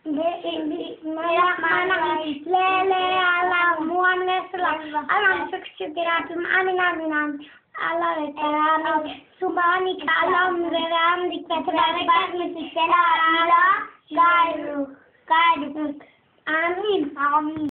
Bismillahirrahmanirrahim. Lele Allah Muhammed sallallahu aleyhi ve sellem. Amin amin amin. Allah ve selam. Subhaneke Allahümme ve hamdik ve tebarek esmik. Selam. Gayruk. Amin. Amin.